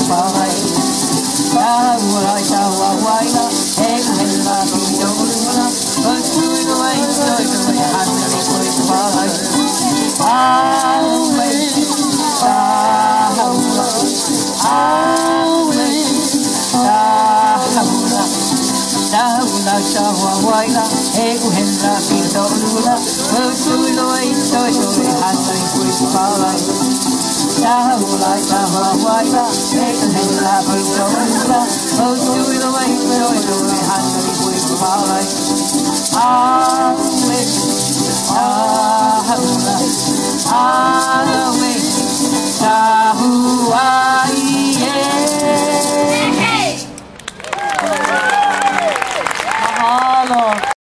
palai ta huai ta huai la e la ti do la o tu no ai no i han ni koi palai au me ta haula au me ta haula ta haula ta huai la e la ti do la o tu no ai no i han ni koi palai ta huai ta huai la e la ti do la o tu no ai no i han ni koi palai au me ta haula au